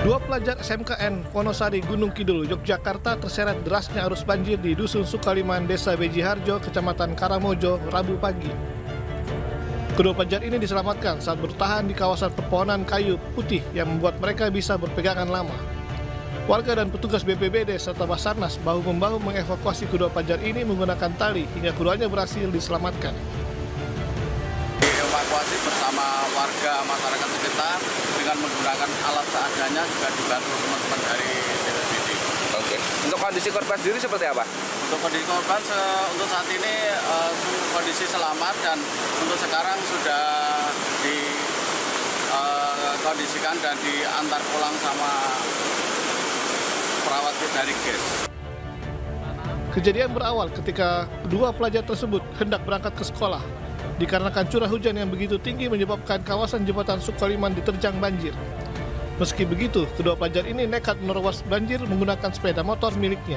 Dua pelajar SMKN Wonosari, Gunung Kidul, Yogyakarta terseret derasnya arus banjir di Dusun Sukaliman, Desa Bejiharjo, Kecamatan Karamojo, Rabu pagi. Kedua pelajar ini diselamatkan saat bertahan di kawasan pepohonan kayu putih yang membuat mereka bisa berpegangan lama. Warga dan petugas BPBD serta Basarnas bahu-membahu mengevakuasi kedua pelajar ini menggunakan tali hingga keduanya berhasil diselamatkan. Dievakuasi bersama warga masyarakat sekitar dengan menggunakan alat seadanya, juga dibantu teman-teman dari BPBD. Oke. Untuk kondisi korban sendiri seperti apa? Untuk kondisi korban untuk saat ini kondisi selamat dan untuk sekarang sudah dikondisikan dan diantar pulang sama perawat dari GES. Kejadian berawal ketika kedua pelajar tersebut hendak berangkat ke sekolah. Dikarenakan curah hujan yang begitu tinggi menyebabkan kawasan jembatan Sukaliman diterjang banjir. Meski begitu, kedua pelajar ini nekat menerobos banjir menggunakan sepeda motor miliknya.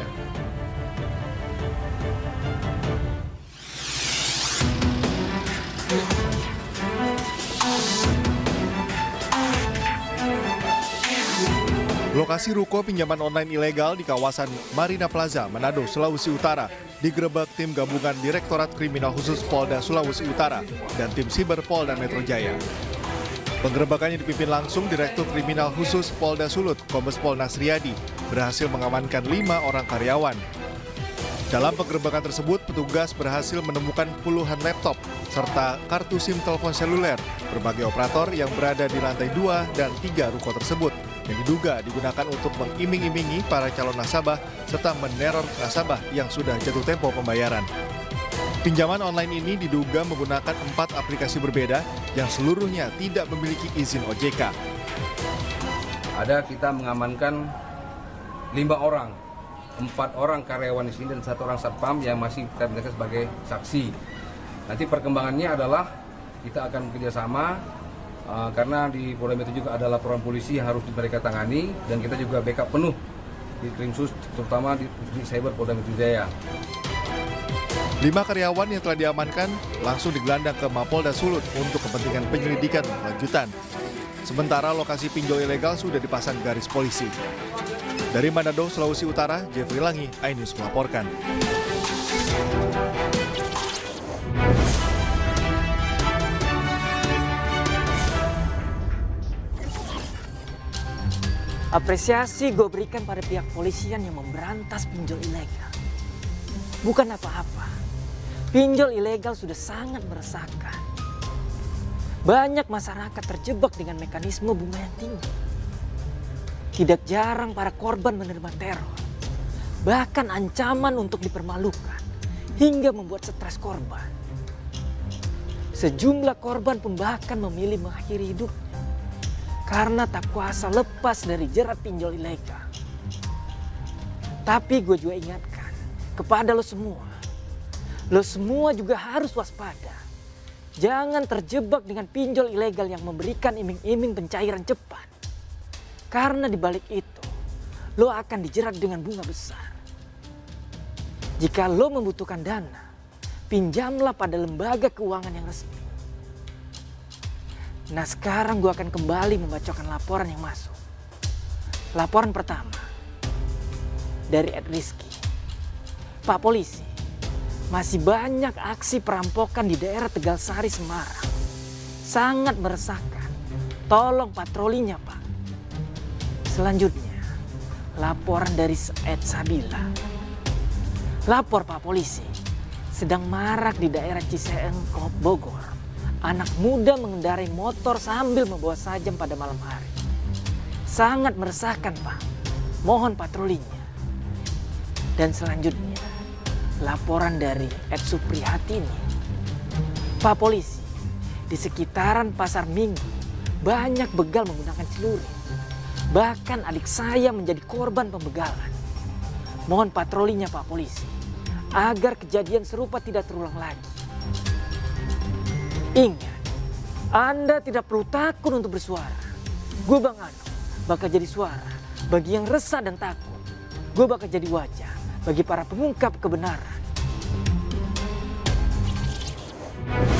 Lokasi ruko pinjaman online ilegal di kawasan Marina Plaza, Manado, Sulawesi Utara digerebek tim gabungan Direktorat Kriminal Khusus Polda Sulawesi Utara dan tim Siber Polda Metro Jaya. Penggerebekannya dipimpin langsung Direktur Kriminal Khusus Polda Sulut, Kombes Pol Nasriadi, berhasil mengamankan 5 orang karyawan. Dalam penggerebekan tersebut, petugas berhasil menemukan puluhan laptop serta kartu SIM telepon seluler berbagai operator yang berada di lantai 2 dan 3 ruko tersebut yang diduga digunakan untuk mengiming-imingi para calon nasabah serta meneror nasabah yang sudah jatuh tempo pembayaran. Pinjaman online ini diduga menggunakan 4 aplikasi berbeda yang seluruhnya tidak memiliki izin OJK. Kita mengamankan 5 orang, 4 orang karyawan di sini dan 1 orang satpam yang masih kita minta sebagai saksi. Nanti perkembangannya adalah kita akan bekerjasama karena di Polda Metro juga ada laporan polisi yang harus mereka tangani dan kita juga backup penuh di Krimsus, terutama di Cyber Polda Metro Jaya. 5 karyawan yang telah diamankan langsung digelandang ke Mapolda Sulut untuk kepentingan penyelidikan lanjutan. Sementara lokasi pinjol ilegal sudah dipasang garis polisi. Dari Manado, Sulawesi Utara, Jeffrey Langi, iNews melaporkan. Apresiasi gue berikan pada pihak polisian yang memberantas pinjol ilegal. Bukan apa-apa, pinjol ilegal sudah sangat meresahkan. Banyak masyarakat terjebak dengan mekanisme bunga yang tinggi. Tidak jarang para korban menerima teror, bahkan ancaman untuk dipermalukan, hingga membuat stres korban. Sejumlah korban pun bahkan memilih mengakhiri hidupnya karena tak kuasa lepas dari jerat pinjol ilegal. Tapi gue juga ingatkan kepada lo semua juga harus waspada. Jangan terjebak dengan pinjol ilegal yang memberikan iming-iming pencairan cepat. Karena di balik itu, lo akan dijerat dengan bunga besar. Jika lo membutuhkan dana, pinjamlah pada lembaga keuangan yang resmi. Nah, sekarang gue akan kembali membacakan laporan yang masuk. Laporan pertama dari Ed Rizky. Pak Polisi, masih banyak aksi perampokan di daerah Tegalsari, Semarang. Sangat meresahkan. Tolong patrolinya, Pak. Selanjutnya, laporan dari Ed Sabila. Lapor Pak Polisi, sedang marak di daerah Ciseeng, Bogor. Anak muda mengendarai motor sambil membawa sajam pada malam hari. Sangat meresahkan, Pak. Mohon patrolinya. Dan selanjutnya, laporan dari Ed Supriyatini. Pak Polisi, di sekitaran Pasar Minggu banyak begal menggunakan celurit. Bahkan adik saya menjadi korban pembegalan. Mohon patrolinya, Pak Polisi, agar kejadian serupa tidak terulang lagi. Ingat, Anda tidak perlu takut untuk bersuara. Gue Bang Ano bakal jadi suara bagi yang resah dan takut. Gue bakal jadi wajah bagi para pengungkap kebenaran.